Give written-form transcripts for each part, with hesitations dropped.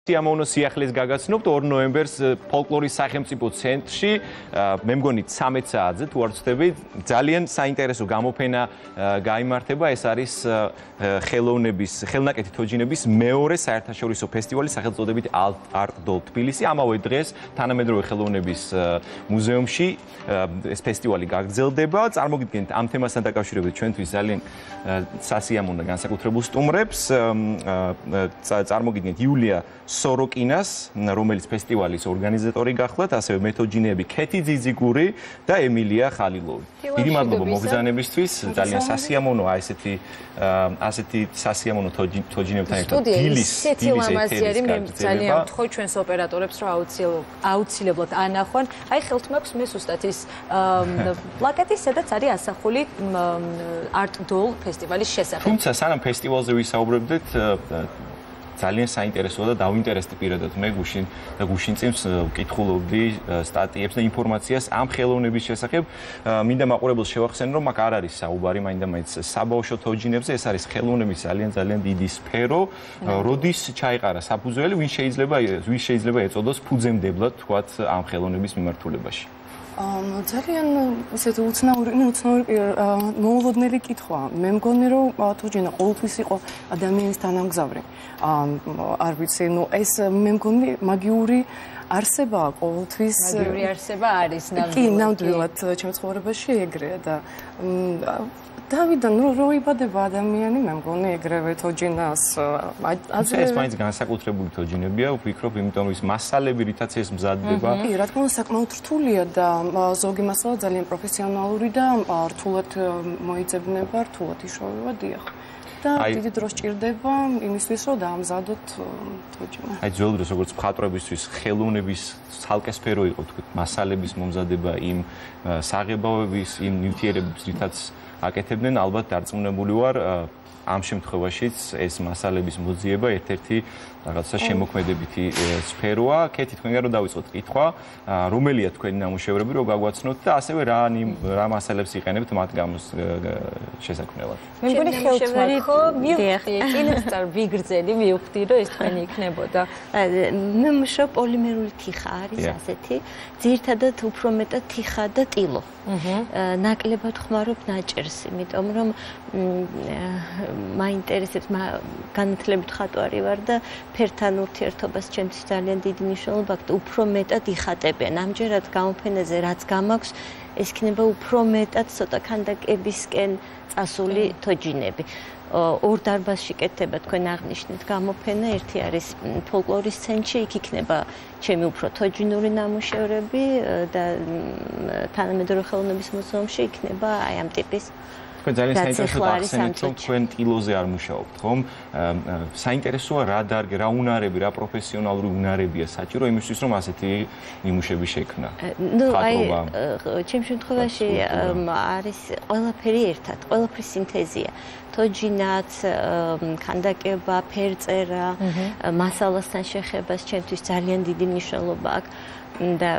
სიამოვნო სიახლის გაგაცნობთ 2 ნოემბერს ფოლკლორის სახელმწიფო ცენტრში. მე მგონი 13 საათზე თუ არ ვცდები, ძალიან საინტერესო გამოფენა გაიმართება. ეს არის ხელნაკეთი თოჯინების მეორე საერთაშორისო ფესტივალი სახელწოდებით Art Doll თბილისი. ამავე დღეს თანამედროვე ხელოვნების მუზეუმში ეს ფესტივალი გაგრძელდება. წარმოგიდგენთ ამ თემასთან დაკავშირებით ჩვენთვის ძალიან სასიამოვნო განსაკუთრებულ სტუმრებს. წარმოგიდგენთ იულია სოროკინას, რომელიც ფესტივალის ორგანიზატორი გახლავთ, ასევე მეთოჯინეები ქეთი ძიძიგური და ემილია ხალილოვი. დიდი მადლობა მოგზაურობისთვის, ძალიან სასიამოვნოა ასეთი სასიამოვნო თოჯინებთან ერთად დილის ეთერი მე ძალიან ვთხოვ ჩვენს ოპერატორებს, რომ აუცილებლად ანახვან. აი ხელთ მაქვს მე ზუსტად ის პლაკეტი, სადაც არის ასახული Art Doll ფესტივალის შესახებ. თუმცა სანამ ფესტივალზე ვისაუბრებდით, ძალიან საინტერესოა და დავინტერესდი პირადად მე გუშინ წინს ვკითხულობდი სტატიებს და ინფორმაციას ამ ხელოვნების შესახებ. მინდა მაყურებელს შევახსენო, რომ აქ არ არის საუბარი მაინდა-მაინც საბავშვო თოჯინებზე, ეს არის ხელოვნების ძალიან დიდი სფერო, როდის ჩაიყარა საფუძველი, ვინ შეიძლება ეწოდოს ფუძემდებლად თქვათ ამ ხელოვნების მიმართულებაში. ძალიან ისეთი უცნაური მოულოდნელი კითხვა. მე მგონი, რომ თოჯინა ყოველთვის იყო ადამიანის თანამგზავრი. არ ვიცი, ეს მე მგონი მაგიური არსება ყოველთვის. მაგიური არსება არის ნამდვილად. კი, ნამდვილად ჩემს ცხოვრებაში ეგრეა და დავიდან რო იბადება ადამიანი, მე მგონი ეგრევე თოჯინას ეს მაინც განსაკუთრებული თოჯინებია, ვფიქრობ, იმიტომ რომ ის მასალები, რითაც ეს მზადდება. კი, რა თქმა უნდა, საკმაოდ რთულია და ზოგი მასალა ძალიან პროფესიონალური და რთულად მოიძებნება, რთულად იშოვება, დიახ. და დიდი დრო სჭირდება იმისთვის, რომ დაამზადოთ თოჯინა. აი, ძველ დროს როგორც მხატვრებისთვის ხელოვნების ცალკე სფერო იყო, თქვით, მასალების მომზადება, იმ საღებავების, იმ ნივთიერებების, რითაც აკეთებდნენ, ალბათ დარწმუნებული ვარ, ამ შემთხვევაშიც ეს მასალების მოძიება ერთ-ერთი რაღაცა შემოქმედებითი სფეროა. ქეთი, თქვენგან რომ დავიწყოთ კითხვა, რომელია თქვენი ნამუშევრები, რომ გაგვაცნოთ და ასევე რა მასალებს იყენებთ მათ შესაქმნელად. მე მგონი ხელთვარი ხო მივხვდი, წინასწარ ვიგრძელი მივხვდი, რომ ეს თქვენი იქნებოდა. მე მუშაობ პოლიმერული თიხა არის ასეთი, ძირითადად უფრო მეტად თიხა და ტილო. ნაკლებად ხმარობ ნაჭერს, იმიტომ რომ მაინტერესებს, განათლებით ხატვარი ვარ და ფერთან ურთიერთობას ჩემთვის ძალიან დიდი მნიშვნელობა აქვს და უფრო მეტად იხატებიან. ამჯერად გამოფენაზე რაც გამაქვს, ეს იქნება უფრო მეტად ცოტა ქანდაკებისკენ წასული თოჯინები. ორ დარბაზში კეთდება თქვენ აღნიშნეთ გამოფენა, ერთი არის ფოლკლორის ცენტრში, იქ იქნება ჩემი უფრო თოჯინური ნამუშევრები და თანამედროვე ხელოვნების მუზეუმში იქნება აი ამ ტიპის. თქვენ ძალიან საინტერესოა ახსენეთ, რომ თქვენ ტილოზე არ მუშაობთ, ხომ? საინტერესოა რა დარგი, რა უნარები, რა პროფესიონალური უნარებია საჭირო იმისთვის, რომ ასეთი ნიმუშები შექმნა. ნუ აი, ჩემ შემთხვევაში არის ყველაფერი ერთად, ყველაფრის სინთეზია. თოჯინაც, ქანდაკება, ფერწერა, მასალასთან შეხებას ჩემთვის ძალიან დიდი მნიშვნელობა აქვს. და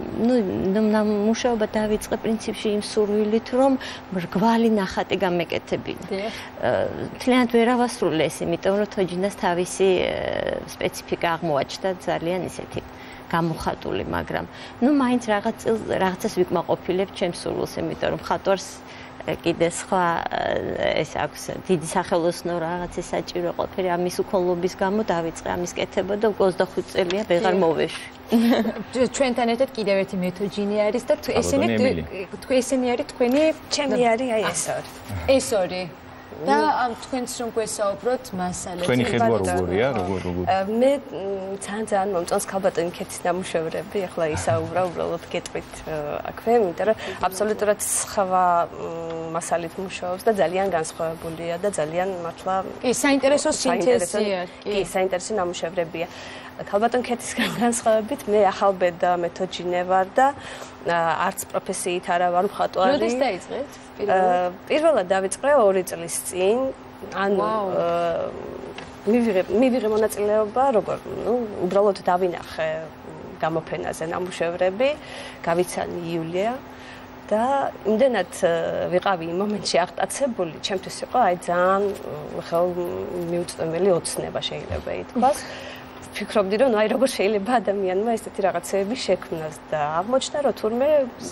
მუშაობა დავიწყე პრინციპში იმ სურვილით, რომ მრგვალი ნახატი გამეკეთებინა. მთლიანად ვერ ავასრულე ეს, იმიტომ რომ თოჯინას თავისი სპეციფიკა აღმოაჩნდა ძალიან ისეთი გამოხატული, მაგრამ მაინც რაღაცას ვიკმაყოფილებ ჩემს სურვილს, იმიტომ რომ ხატვარს კიდე სხვა ეს აქვს დიდი სახელოსნო რაღაცის საჭირო ყოფილი, ამის უქონლობის გამო დავიწყე ამის კეთება და 25 წელია ვეღარ მოვეშვი. ჩვენთან ერთად კიდევ ერთი მეთოჯინე არის და ესენი არის თქვენი ჩემი არის აი ეს ორი. და ამ თქვენს რომ გვესაუბროთ მასალებზე. თქვენი ხედვა როგორია, როგორ? მე ძალიან მომწონს ქალბატონი ქეთის ნამუშევრები, ახლა ისაუბრა უბრალოდ გეტყვით აქვე, იმიტომ რომ აბსოლუტურად სხვა მასალით მუშაობს და ძალიან განსხვავებულია და ძალიან მართლა კი, საინტერესო სინთეზია. კი, საინტერესო ნამუშევრებია. ქალბატონ ქეთისგან განსხვავებით, მე ახალბედა მეთოჯინე ვარ და არც პროფესიით არა ვარ მხატვარი. როდის დაიწყეთ? პირველად დავიწყე 2 წლის წინ. ანუ მივიღე მონაწილეობა, უბრალოდ დავინახე გამოფენაზე ნამუშევრები, გავიცანი იულია და იმდენად ვიყავი იმ მომენტში აღტაცებული, ჩემთვის იყო აი ძალიან ხელმიუწვდომელი ოცნება შეიძლება ითქვას. ვფიქრობდი რომ აი როგორ შეიძლება ადამიანმა ესეთი რაღაცეები შექმნას და აღმოჩნდა რომ თურმე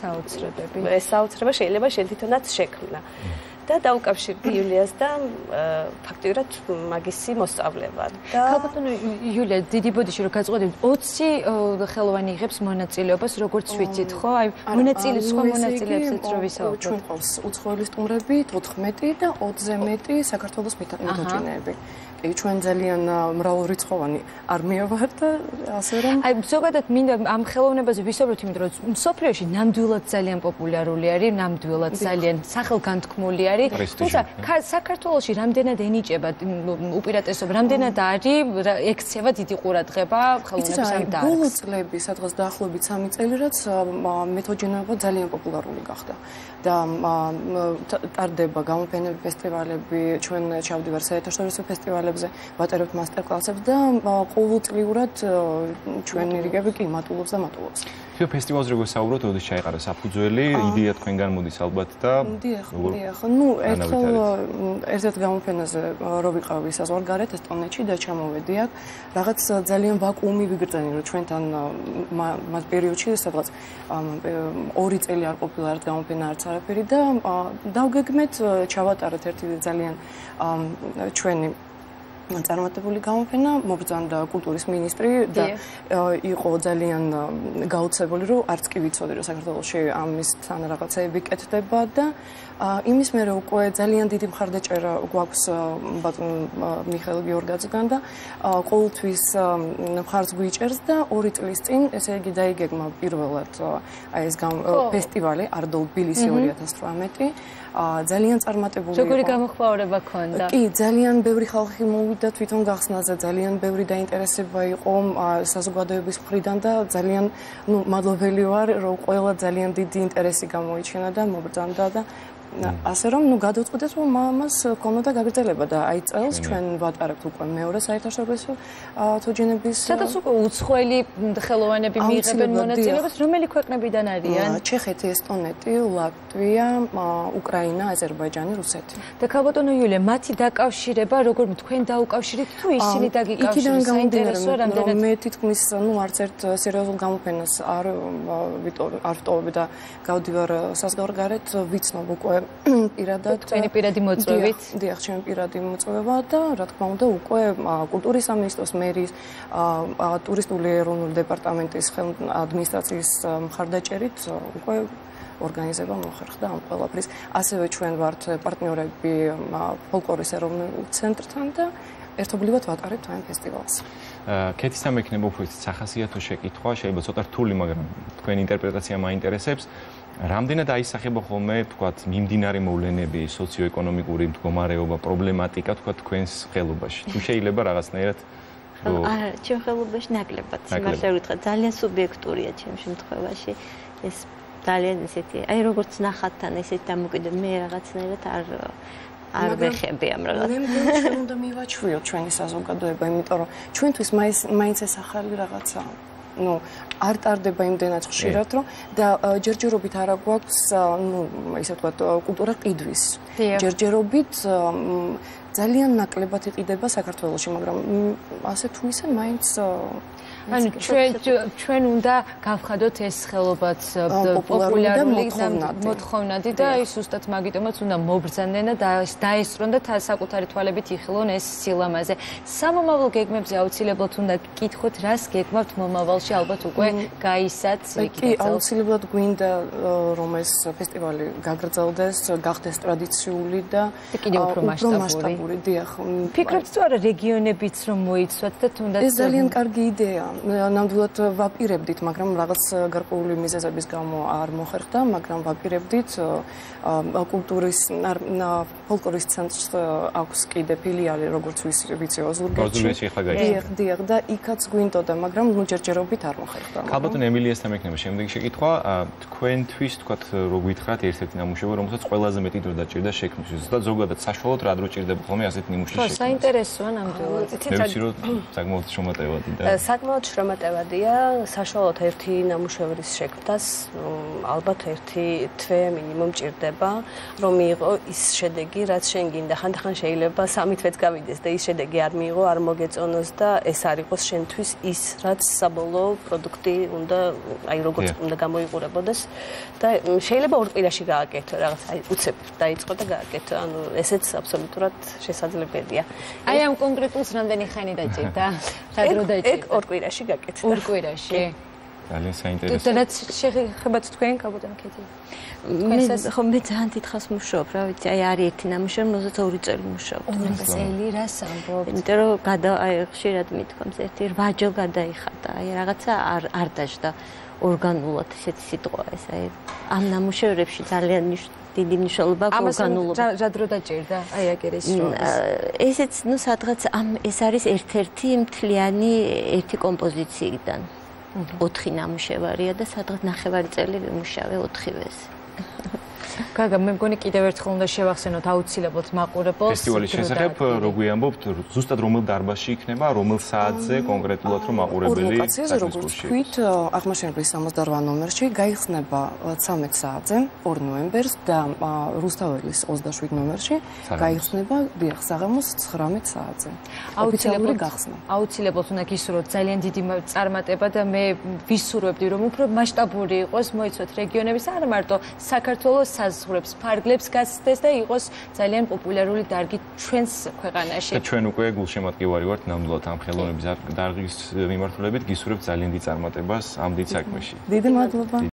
საოცრება შეიძლება შენ თვითონაც შექმნა. და დაუკავშირდი იულიას და ფაქტიურად მაგისი მოსწავლეა და ქალბატონო იულია დიდი ბოდიში რომ გაწყოდებით 20 ხელოვანი იღებს მონაწილეობას როგორც ვიცით ხო აი მონაწილეებს სხვა მონაწილეებსაც რო ვისაუბროთ ჩვენ ყავს უცხოელი სტუმრები 14 და 20-ზე მეტი საქართველოს მეთოჯინეები კი ჩვენ ძალიან მრავალრიცხოვანი არმია ვარ და ასე რომ აი ზოგადად მინდა ამ ხელოვნებაზე ვისაუბროთ იმიტომ რომ მსოფლიოში ნამდვილად ძალიან პოპულარული არის ნამდვილად ძალიან სახელგანთქმული არის თუმცა საქართველოში რამდენად ენიჭება უპირატესობა რამდენად არის ექცევა დიდი ყურადღება ხელოვნების ამ დარგს ბოლო წლები სადღაც დაახლოებით 3 წელი რაც მეთოჯინეობა ძალიან პოპულარული გახდა და ტარდება გამოფენები ფესტივალები ჩვენ ჩავდივართ საერთაშორისო ფესტივალებზე ვატარებთ მასტერკლასებს და ყოველწლიურად ჩვენი რიგები კი მატულობს და მატულობს თვითონ ფესტივალზე როგორ საუბრობთ, როდის ჩაიყარა საფუძველი, იდეა თქვენგან მოდის ალბათ და დიახ. ნუ ერთ გამოფენაზე რო ვიყავი საზღვარგარეთ ესტონეთში და ჩამოვედი აქ, რაღაც ძალიან ვაკუუმი ვიგრძენი, რომ ჩვენთან მას პერიოდში სადღაც 2 წელი არ ყოფილა ერთ გამოფენა არც არაფერი და დავგეგმეთ ჩავატარეთ ერთი ძალიან ჩვენი წარმატებული გამოფენა მობრძანდა კულტურის მინისტრი და იყო ძალიან გაოცებული რომ არც კი ვიცოდი რომ საქართველოში ამისთან რაღაცეები კეთდება და იმის მერე უკვე ძალიან დიდი მხარდაჭერა გვაქვს ბატონ მიხეილ გიორგაძიდან და ყოველთვის მხარს გვიჭერს და 2 წლის წინ ესე იგი დაიგეგმა პირველად აი ეს ფესტივალი არტ თბილისი 2018 ძალიან წარმატებული იყო. როგორი გამოხმაურება ქონდა? კი, ძალიან ბევრი ხალხი მოვიდა თვითონ გახსნაზე, ძალიან ბევრი დაინტერესება იყო საზოგადოების მხრიდან და ძალიან მადლობელი ვარ, რომ ყველა ძალიან დიდი ინტერესი გამოიჩინა და მობრძანდა და ასე რომ გადავწყვეტეთ რომ ამას ქონოდა გაგრძელება და აი წელს ჩვენ ვატარებთ უკვე მეორე საერთაშორისო თოჯინების სადაც უკვე უცხოელი ხელოვანები მიიღებენ მონაწილეობას რომელი ქვეყნებიდან არიან? ჩეხეთი, ესტონეთი, ლატვია, უკრაინა, აზერბაიჯანი, რუსეთი. და ქალბატონო იულია, მათი დაკავშირება როგორ თქვენ დაუკავშირეთ თუ ისინი დაგიკავშირეს საინტერესოა რამდენად მე თითქმის არც ერთ სერიოზულ გამოფენას არ ვტოვებ და გავდივარ საზღვარგარეთ ვიცნობ უკვე პირადად თქვენი პირადი მოწვევით? დიახ, ჩემი პირადი მოწვევა და რა თქმა უნდა უკვე კულტურის სამინისტროს მერის ტურისტული ეროვნული დეპარტამენტის ადმინისტრაციის მხარდაჭერით უკვე ორგანიზება მოხერხდა ამ ყველაფრის. ასევე ჩვენ ვართ პარტნიორები ფოლკლორის ეროვნულ ცენტრთან და ერთობლივად ვატარებთ ამ ფესტივალს. კეთისთან მექნება უფრო სახასიათო შეკითხვა, შეიძლება ცოტა რთული, მაგრამ თქვენი ინტერპრეტაცია მაინტერესებს. რამდენად აისახება ხოლმე, თქვათ, მიმდინარე მოვლენები, სოციო-ეკონომიკური მდგომარეობა, პრობლემატიკა, თქვათ, თქვენს ხელობაში? თუ შეიძლება რაღაცნაირად არა, ჩემ ხელობაში ნაკლებად, სიმართლე ვიტყვი, ძალიან სუბიექტურია ჩემ შემთხვევაში. ეს ძალიან ესეთი, აი როგორც ნახატთან ესეთი დამოკიდე, მე რაღაცნაირად არ ვეხები ამ რაღაცას. მე მგონი ჩვენ უნდა მივაჩვიოთ ჩვენი საზოგადოება, იმიტომ რომ ჩვენთვის მაინც ეს ახალი რაღაცაა. არ ტარდება იმდენად ხშირად, რომ და ჯერჯერობით არა გვაქვს, ისე ვთქვათ, კულტურა ყიდვის. ჯერჯერობით ძალიან ნაკლებად იყიდება საქართველოში, მაგრამ ასე თუ ისე მაინც ანუ ჩვენ უნდა გავხადოთ ეს ხელობაც პოპულარული და მოთხოვნადი და ის უბრალოდ მაგიტომაც უნდა მობრძანენ და დაესწრონ და საკუთარი თვალებით იხილონ ეს სილამაზე. სამომავლო გეგმებზე აუცილებლად უნდა გკითხოთ, რას გეგმავთ მომავალში, ალბათ უკვე გაისაც კი, აუცილებლად გვინდა რომ ეს ფესტივალი გაგრძელდეს, გახდეს ტრადიციული და კიდევ უფრო მასშტაბური. დიახ. ფიქრობთ თუ არა რეგიონებიც რომ მოიცვათ და თუნდაც ეს ძალიან კარგი იდეაა. ნამდვილად ვაპირებდით, მაგრამ რაღაც გარკვეული მიზეზების გამო არ მოხერხდა, მაგრამ ვაპირებდით კულტურის ფოლკლორის ცენტრს აქვს კიდე ფილიალი, როგორც ვიცი, ოზურგეთში ხა გაიხსნა. დიახ, და იქაც გვინდოდა, მაგრამ ჯერჯერობით არ მოხერხდა. ქალბატონ ემილიასთან მექნება შემდეგი შეკითხვა, თქვენთვის, თქვათ, რო გითხრათ ერთ-ერთი ნამუშევარი, რომელსაც ყველაზე მეტი დრო დაჭირდა შექმნისთვის და ზოგადად საშუალოდ რა დრო ჭირდება ხოლმე ასეთ ნიმუშის შექმნას. საინტერესოა ნამდვილად. მე ვიცი რომ საკმაოდ შრომატევადი და საკმაოდ შრომატევადია საშუალოდ ერთი ნამუშევრის შექმნას ალბათ ერთი თვე მინიმუმ ჭირდება რომ მიიღო ის შედეგი რაც შენ გინდა ხანდახან შეიძლება 3 თვეც გავიდეს და ის შედეგი არ მიიღო არ მოგეწონოს და ეს არ იყოს შენთვის ის რაც საბოლოო პროდუქტი უნდა აი როგორც უნდა გამოიყურებოდეს და შეიძლება ორ კვირაში გააკეთო რაღაც აი უცებ დაიწყო და გააკეთო ანუ ესეც აბსოლუტურად შესაძლებელია აი ამ კონკრეტულს რამდენი ხანი დაჭირდა რა დრო დაჭირდა ეგ ორ კვირაში გაკეთდა ორ კვირაში ძალიან საინტერესო და რაც შეხებათ თქვენ კაბუტან კეთი მე ძალიან დიდხანს მუშაობ რა ვიცი აი არის ერთი ნამუშევარი რომელზეც 2 წელი მუშაობ წელი რას ამბობთ იმიტომ რომ აი ხშირად მithქვამს ერთი 8 ჯერ გადაიხადა აი რაღაცა არ დაждდა ორგანულად ესეთი სიტყვა ეს აი ამ ნამუშევრებში ძალიან დიდი მნიშვნელობა აქვს ორგანულობა რა დრო დაჭირდა აი აგერის რომ ესეც ნუ სადღაც ეს არის ერთ-ერთი მთლიანი ერთი კომპოზიციიდან 4 ნამუშევარია და სადღაც 9 წელი ვიმუშავე 4-ვეს გაგა მე მგონი კიდევ ერთხელ უნდა შევახსენოთ აუცილებლად მაყურებელს ფესტივალის შესახებ როგორ ამბობთ ზუსტად რომელ დარბაზში იქნება რომელ საათზე კონკრეტულად რომ მაყურებელი ლოკაციაზე როგორც თქვით აღმაშენებლის 68 ნომერში გაიხსნება 13 საათზე 2 ნოემბერს და რუსთაველის 27 ნომერში გაიხსნება დიახ საღამოს 19 საათზე ოფიციალური გახსნა აუცილებლად უნდა გისურვოთ ძალიან დიდი წარმატება და მე ვისურვებდი რომ უფრო მასშტაბური იყოს მოიცოთ რეგიონების არ მარტო საქართველოს საზღვრებს ფარგლებს გასცდეს და იყოს ძალიან პოპულარული დარგი ჩვენს ქვეყანაში. და ჩვენ უკვე გულშემატკივარი ვართ ნამდვილად ამ ხელოვნების დარგის მიმართულებით გისურვებთ ძალიან დიდ წარმატებას ამ დიდ საქმეში. დიდი მადლობა.